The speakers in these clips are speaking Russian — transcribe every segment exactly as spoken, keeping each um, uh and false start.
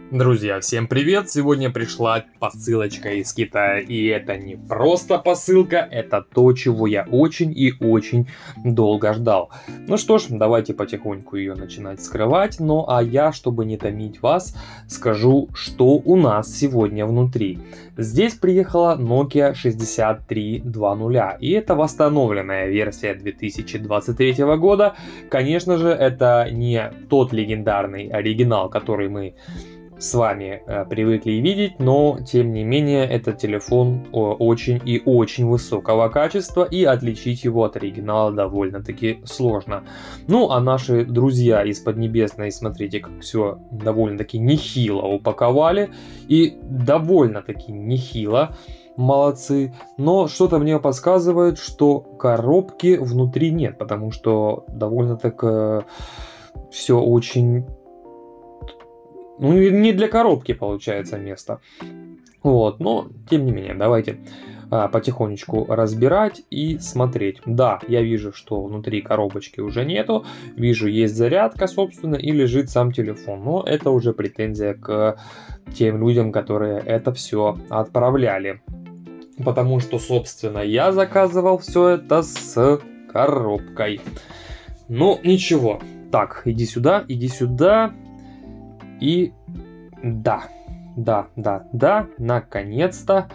Друзья, всем привет! Сегодня пришла посылочка из Китая, и это не просто посылка, это то, чего я очень и очень долго ждал. Ну что ж, давайте потихоньку ее начинать скрывать, ну а я, чтобы не томить вас, скажу, что у нас сегодня внутри. Здесь приехала Nokia шестьдесят три два ноль, и это восстановленная версия две тысячи двадцать третьего года. Конечно же, это не тот легендарный оригинал, который мы с вами э, привыкли видеть, но тем не менее этот телефон о, очень и очень высокого качества, и отличить его от оригинала довольно-таки сложно. Ну а наши друзья из Поднебесной, смотрите, как все довольно-таки нехило упаковали, и довольно-таки нехило. Молодцы, но что-то мне подсказывает, что коробки внутри нет, потому что довольно-таки э, все очень... Ну, не для коробки получается место. Вот, но тем не менее, давайте а, потихонечку разбирать и смотреть. Да, я вижу, что внутри коробочки уже нету. Вижу, есть зарядка, собственно, и лежит сам телефон. Но это уже претензия к тем людям, которые это все отправляли. Потому что, собственно, я заказывал все это с коробкой. Ну, ничего. Так, иди сюда, иди сюда. И да, да, да, да, наконец-то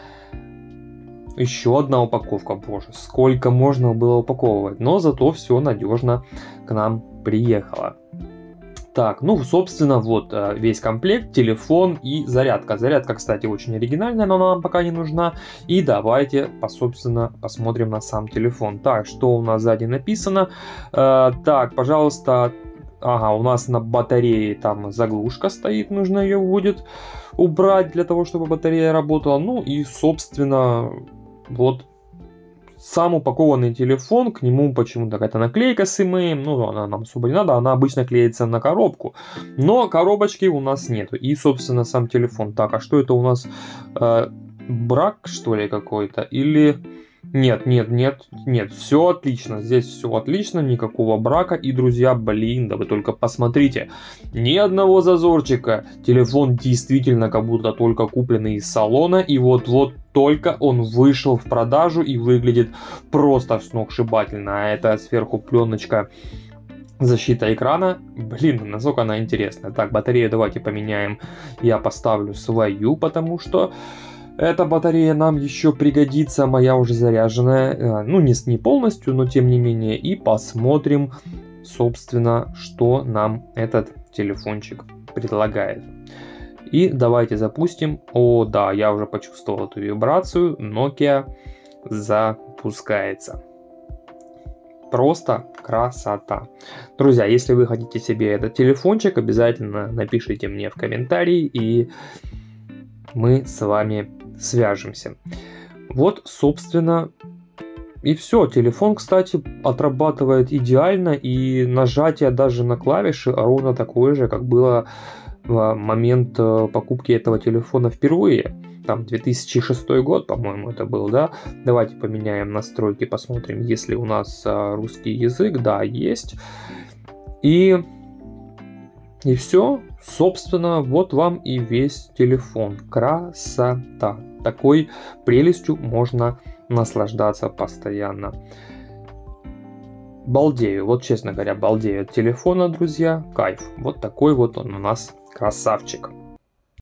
еще одна упаковка. Боже, сколько можно было упаковывать, но зато все надежно к нам приехало. Так, ну, собственно, вот весь комплект, телефон и зарядка. Зарядка, кстати, очень оригинальная, но нам пока не нужна. И давайте, собственно, посмотрим на сам телефон. Так, что у нас сзади написано? Э, так, пожалуйста... Ага, у нас на батарее там заглушка стоит, нужно ее будет убрать для того, чтобы батарея работала. Ну и, собственно, вот сам упакованный телефон, к нему почему-то какая-то наклейка с имеем, ну она нам особо не надо, она обычно клеится на коробку. Но коробочки у нас нету. И, собственно, сам телефон. Так, а что это у нас? Э, брак, что ли, какой-то? Или... Нет, нет, нет, нет, все отлично, здесь все отлично, никакого брака. И, друзья, блин, да вы только посмотрите, ни одного зазорчика. Телефон действительно как будто только купленный из салона, и вот-вот только он вышел в продажу и выглядит просто сногсшибательно. А это сверху пленочка, защита экрана. Блин, насколько она интересная. Так, батарею давайте поменяем, я поставлю свою, потому что... Эта батарея нам еще пригодится, моя уже заряженная, ну не, не полностью, но тем не менее. И посмотрим, собственно, что нам этот телефончик предлагает. И давайте запустим. О, да, я уже почувствовал эту вибрацию. Nokia запускается. Просто красота. Друзья, если вы хотите себе этот телефончик, обязательно напишите мне в комментарии, и мы с вами свяжемся. Вот, собственно, и все. Телефон, кстати, отрабатывает идеально, и нажатие даже на клавиши ровно такое же, как было в момент покупки этого телефона впервые. Там две тысячи шестой год, по-моему, это был, да? Давайте поменяем настройки, посмотрим, есть ли у нас русский язык. Да, есть. И... И все, собственно, вот вам и весь телефон. Красота. Такой прелестью можно наслаждаться постоянно. Балдею, вот честно говоря, балдею от телефона, друзья. Кайф. Вот такой вот он у нас красавчик.